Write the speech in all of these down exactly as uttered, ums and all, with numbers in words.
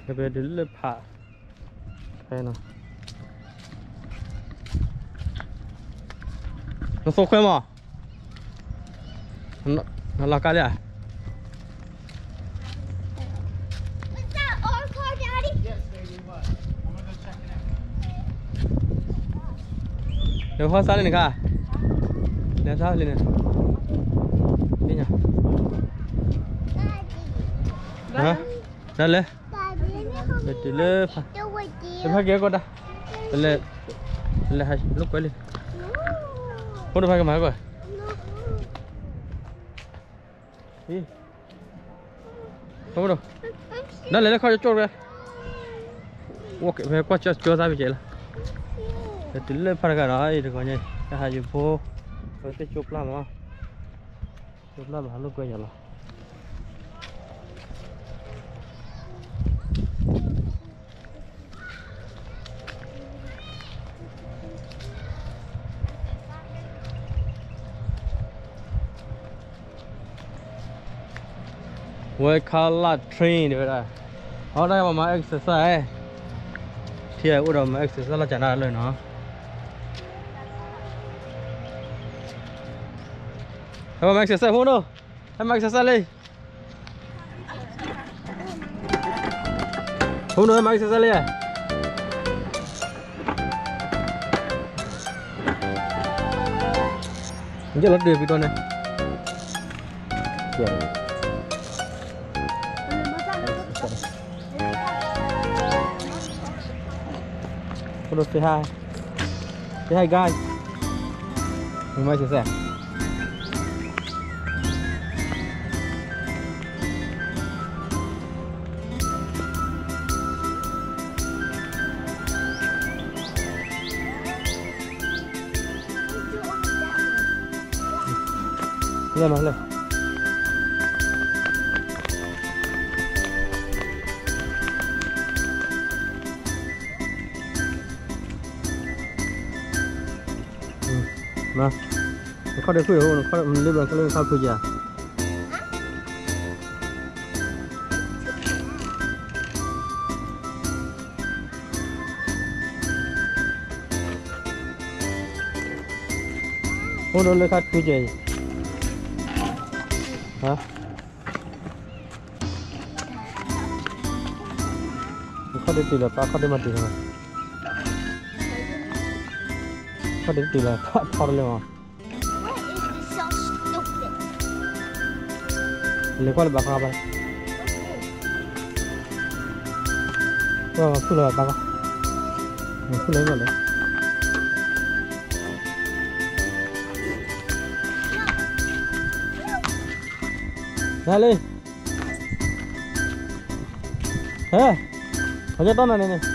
cái bé đến lớp hạ cái nào nó sâu khỏe mà nó nó là cái gì à nếu hoa sao lên cả nếu sao lên đi nhá hả ra lên để lên em phải ghé con đã lên lên hai lúc quay lên không được phải cái máy rồi đi không được đó lấy nó cho rồi ok về qua cho cho ra bị chết là để lên phải cái đó được coi nhỉ cái hai chục phố có thể chụp làm không chụp làm mà lúc quay nhở we call it train vậy đó. Ở đây mà mà exercise thì ở đâu mà exercise là chả ra lời nó. Em mà exercise không đâu. Em mà exercise đi. Không đâu em mà exercise đi à. Rất là đẹp video này. Yeah. Hello, say hi. Say hi guys. You might say. Lên mà lên. Mà khó để khui không, khó để lên cái lên sao khui giờ. Không đâu lên khát khui giờ. Hả? Khó để tì là ta khó để mà tì rồi. Khó để tì là thoát thoát lên mà. Lấy qua là bạc apa? Oh, full lah bạc. Full lấy rồi đấy. Ra đi. Hả? Ở đây này này.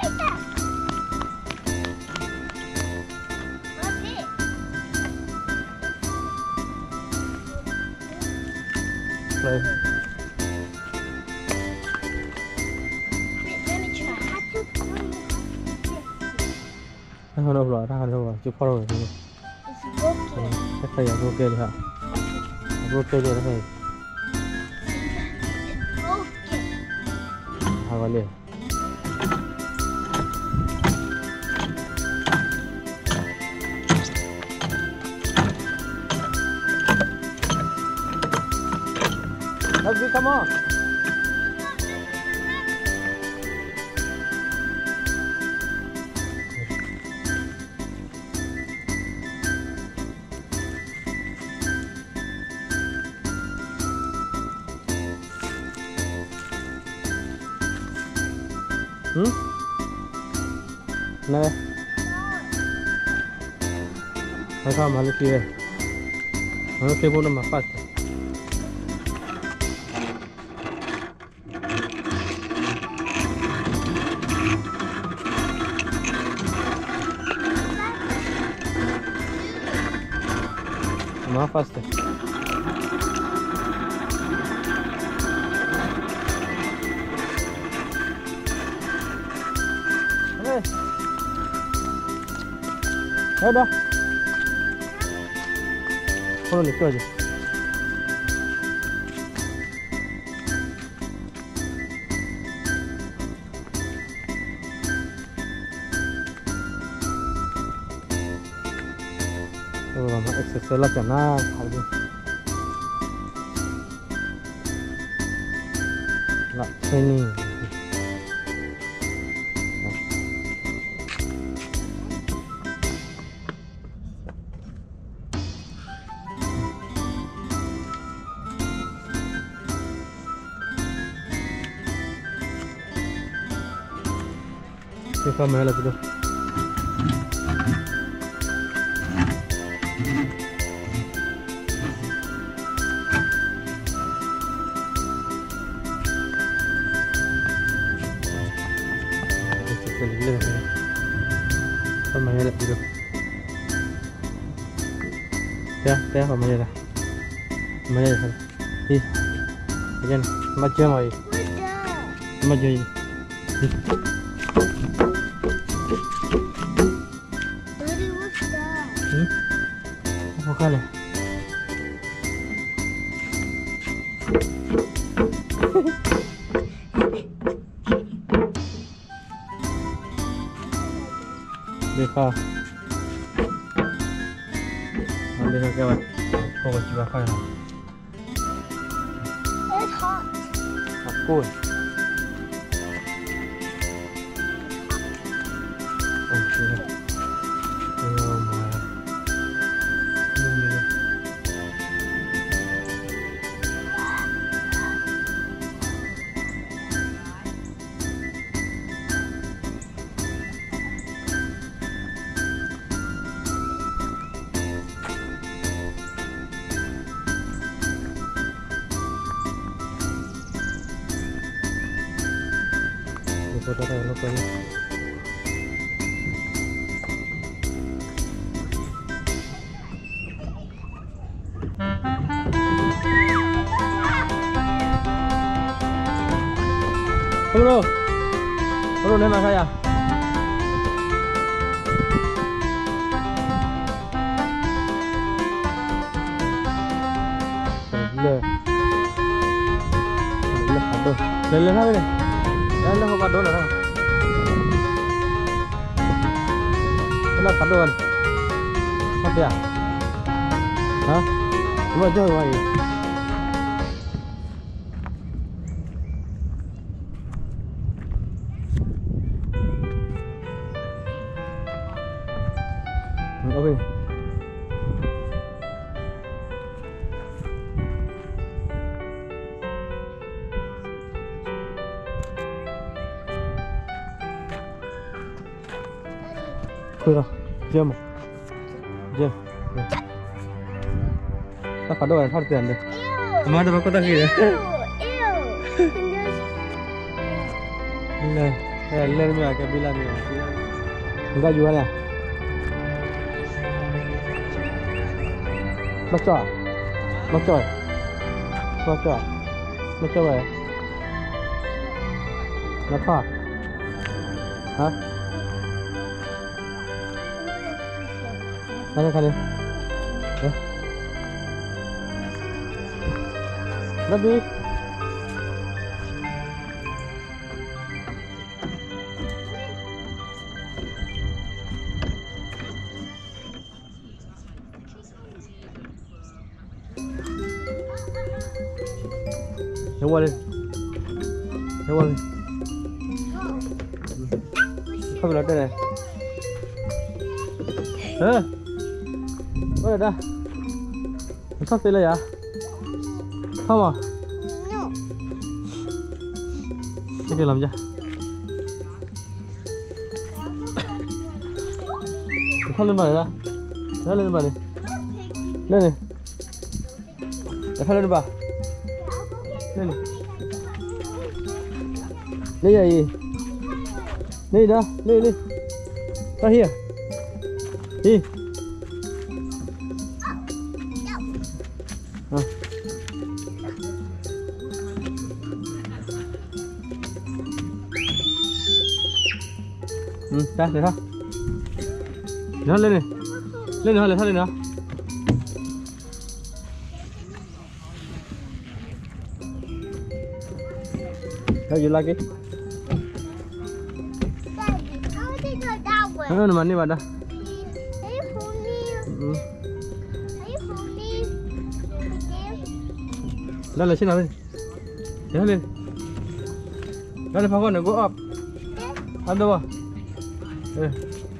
Rồi. Ra đâu rồi, ra đâu rồi, chụp photo rồi. Chắc phải là ok đi hả? Ok đi nó phải. À vào liền. Let's come on. Hmm? Này. Hãy thăm hãy kia. Hãy kia vô mà phát. Más fácil. Eh, dah. Kalau itu aja. mà exercise là chẳng na phải đi lại training cái camera là cái pemainnya lihat dulu ya ya pemainnya lah pemainnya lah ih jangan macam lagi macam ini hmm apa kali देखा हाँ देखा क्या बात हो बच्ची बाखा है It's hot. आपको okay oh my foto tayo lo kanya Bro Bro nema kaya le le aduh le le apa ni Dah lah kau dolar lah. Kenapa kau dolar? Apa ya? Hah? Cuma jauh lagi. Okey. Kira, jam, jam. Tak ada orang harus anda. Mana ada bakal tak kira? Le, eh, le ni agak bilang ni. Enggak jual ya? Baca, baca, baca, baca apa? Apa? Hah? Mana kali? Ya. Lebih. Yang mana? Yang mana? Apa berada ni? Hah? Mana dah? Entah sila ya? Sama? No. Ini dalam je. Entah lembar dah. Dah lembar ni. Ni ni. Dah lembar. Ni ni. Ni ya ini. Ni dah. Ni ni. Terakhir. Ni. Ah. Hmm, dah, dah, dah. Dah lên này. Lên nữa, lên lên nữa. How you like it? Daddy, how did you go that way? Ano naman ni Bada? Hey, for me. Hmm. Dale, sini dale. Dale. Dale, Pawan, go up. Ada apa? Eh.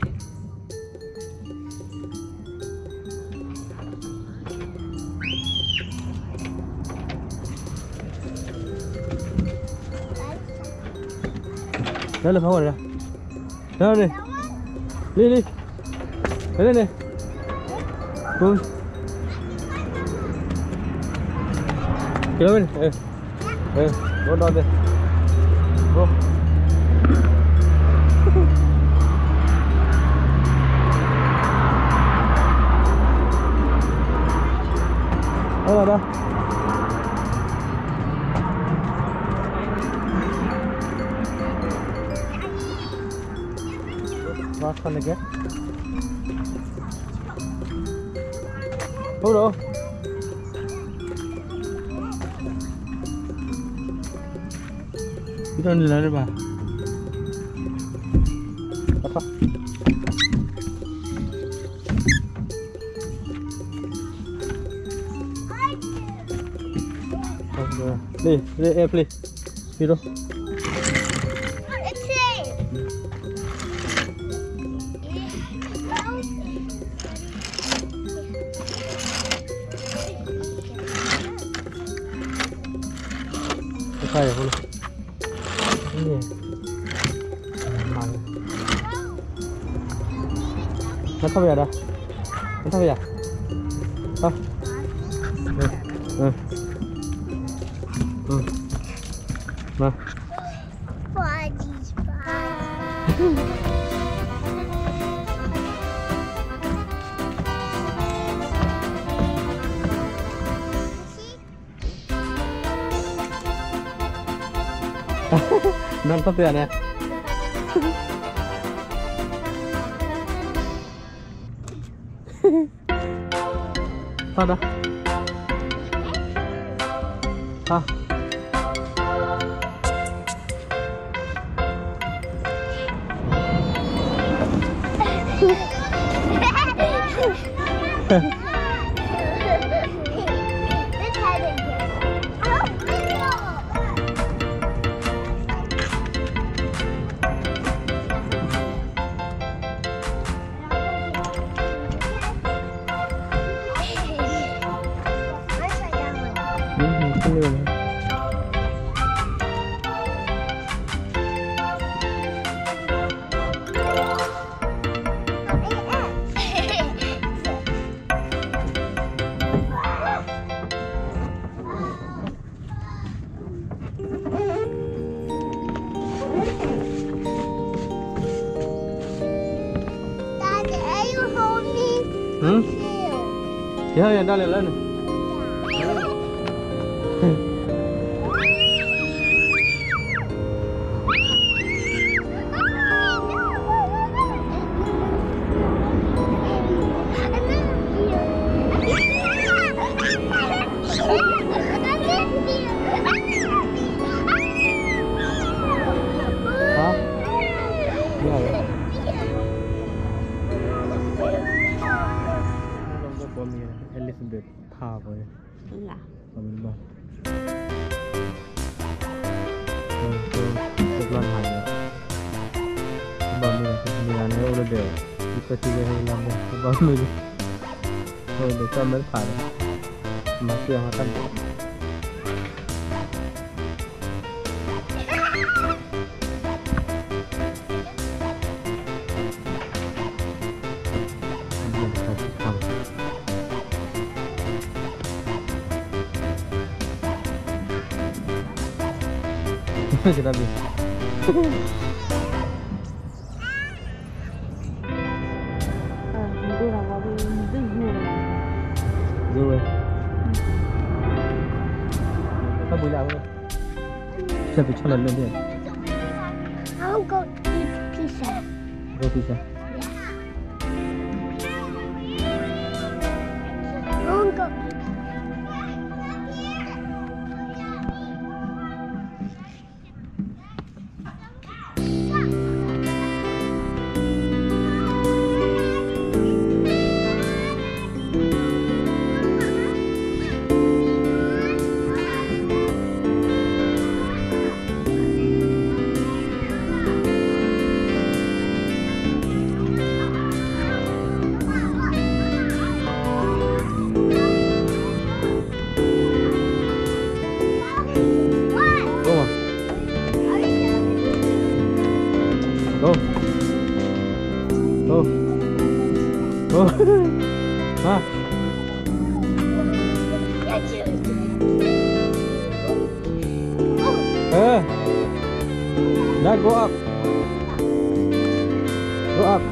Dale, Pawan dah. Dale. Ni ni. Dale ni. Go. Kilo ni. Eh. Eh, go down there. Go. Oh, dah. Rasakan lagi. Oh, dah. Kita ni lah, bah. Apa? Ni, ni air play. Hero. Saya boleh. Ini. Mana? Nak tahu ya dah? Nak tahu ya? Ah. Eh. Eh. Hmm. Nah. Nonton tuh ya nih. Ada. Ah. Hmm? Ya, ya, dale, dale. Hah? Ya, ya. Elizabeth Park rồi. Là. Còn mình bảo. Rồi, tôi tôi làm hành rồi. Bảo mình là mình làm nó là đều. Đi qua chơi hay làm đâu. Bảo mình. Thôi để cho mấy phải rồi. Mà kia họ tâm. Kita habis. Rồi. Sao bùi lạ không? Xem phải cho lần lên đi. I'll go eat pizza. Go pizza. I'll go. Go. Go. Go. Ha. Eh. Now go up. Go up.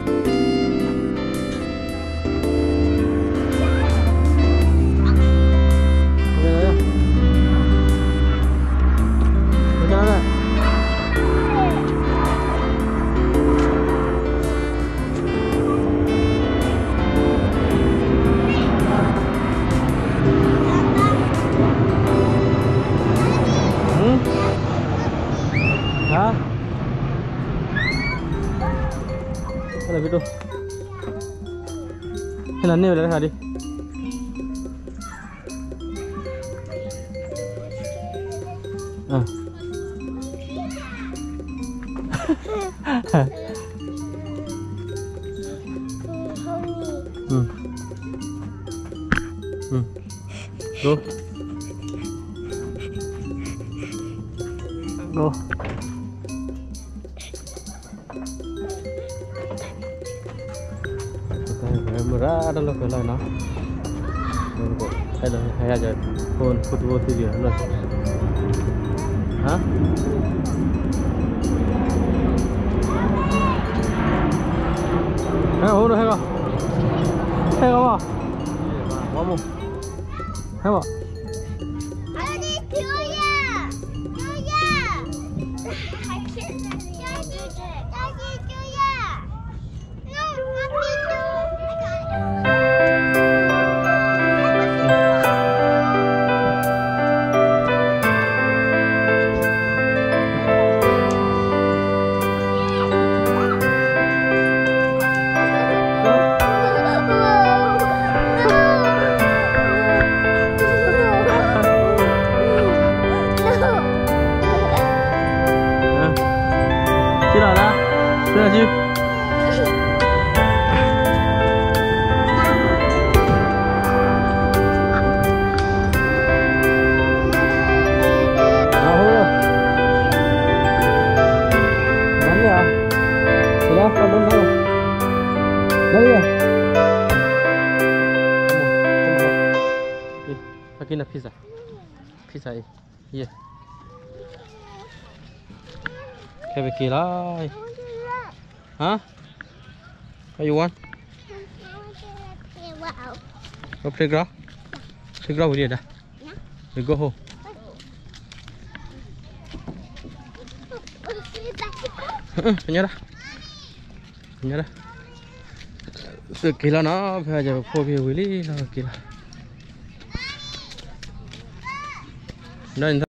Hả? Cái là video hay là nêu đấy hả đi? À. Ừ. Ừ. Go. Go. Murah ada loh kalau na. Ada hay aja phone football video loh. Hah? Hay hổ rồi hay không? Hay không à? Quá mù. Hay không? Chứ nào ra? Chứ là chứ? À hô rồi. Bắn đi à? Đi đâu? Con đâu đâu? Đâu đi à? Đi, pakai na pizza. Pizza ini. Iya. Kayak begini. Huh? What you want? Go playground? Playground with you dah. We go home. Punya dah. Punya dah. Sekila na, phải giờ phô bia Willy là kila. Nên